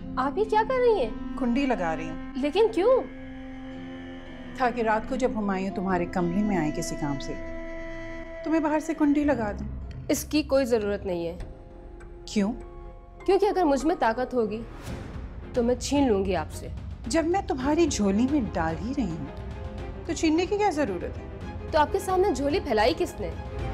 आप ये क्या कर रही हैं? कुंडी लगा रही हूँ। लेकिन क्यों? ताकि रात को जब हुमायूं तुम्हारे कमरे में आए किसी काम से तो मैं बाहर से कुंडी लगा दूँ। इसकी कोई ज़रूरत नहीं है। क्यों? क्योंकि अगर मुझ में ताकत होगी तो मैं छीन लूंगी आपसे। जब मैं तुम्हारी झोली में डाल ही रही हूँ तो छीनने की क्या जरूरत है? तो आपके सामने झोली फैलाई किसने?